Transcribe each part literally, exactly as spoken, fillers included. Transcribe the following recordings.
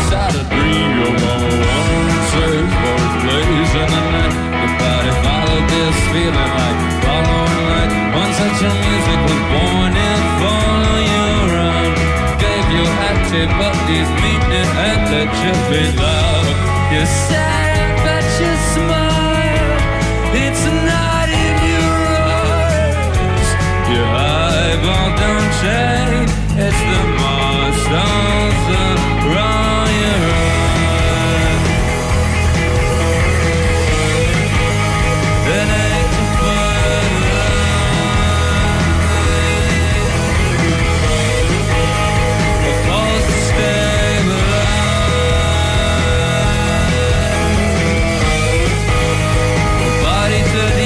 inside a dream. You're gonna one safe for a place in the night. Your body followed this feeling like following light. One such a music was born and follow you around. Gave you active but these meaning and let you be loud. You're sad but you smile. It's not in your eyes. Your eyeball don't change. It's the milestones around your eyes. It ain't the fun line. Supposed to stabilize. Body to the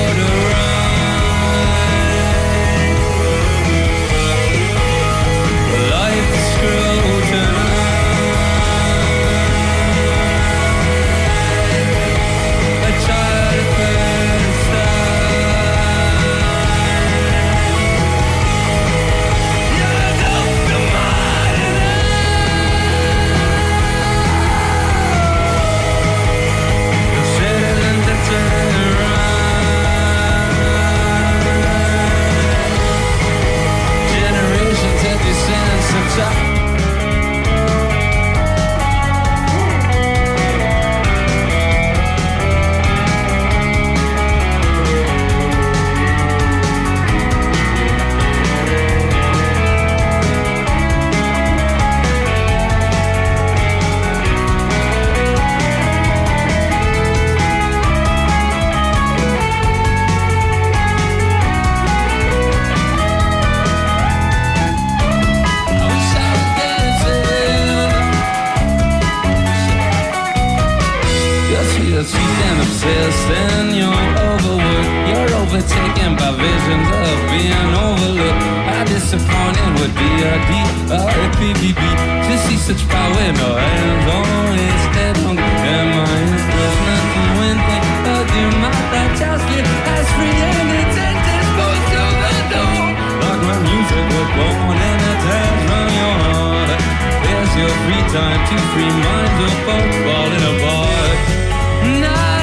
and you're overworked. You're overtaken by visions of being overlooked. How disappointing would be a D R P B B to see such power in our hands. Oh, instead of am I inspiration to win things? I do my life just get as free and it's endless. Goes to the door like my music was born and attached from your heart. There's your free time to free minds of both falling apart. Now